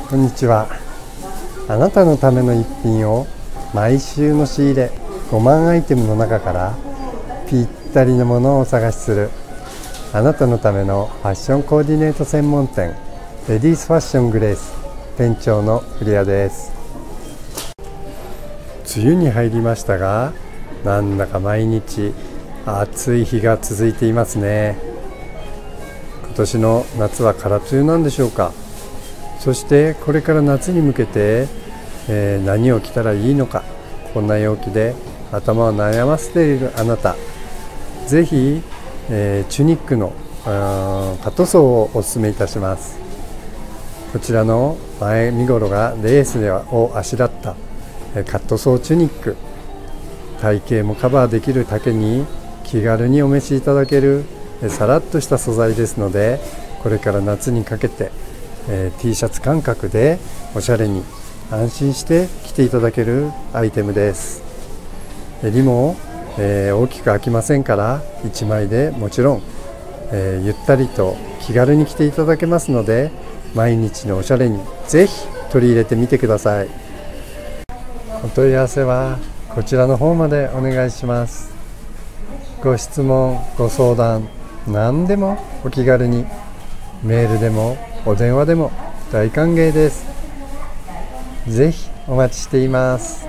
こんにちは。あなたのための一品を毎週の仕入れ5万アイテムの中からぴったりのものをお探しするあなたのためのファッションコーディネート専門店レディースファッショングレース店長の古谷です。梅雨に入りましたが、なんだか毎日暑い日が続いていますね。今年の夏は空梅雨なんでしょうか。そしてこれから夏に向けて、何を着たらいいのか、こんな陽気で頭を悩ませているあなた、ぜひ、チュニックのカットソーをお勧めいたします。こちらの前身頃がレースをあしらったカットソーチュニック、体型もカバーできる丈に気軽にお召しいただけるさらっとした素材ですので、これから夏にかけてT シャツ感覚でおしゃれに安心して着ていただけるアイテムです。襟も、大きく開きませんから1枚でもちろん、ゆったりと気軽に着ていただけますので、毎日のおしゃれにぜひ取り入れてみてください。お問い合わせはこちらの方までお願いします。ご質問ご相談何でもお気軽に、メールでもお電話でも大歓迎です。ぜひお待ちしています。